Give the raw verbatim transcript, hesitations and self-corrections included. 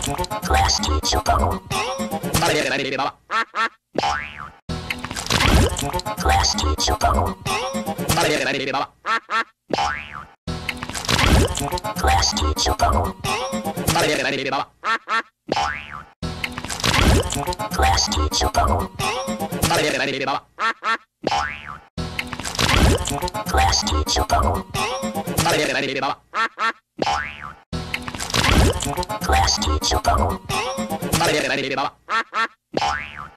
Class teacher bubble. Class teacher bubble. Class teacher bubble. Class teacher bubble. Class teacher bubble. Class teacher bubble.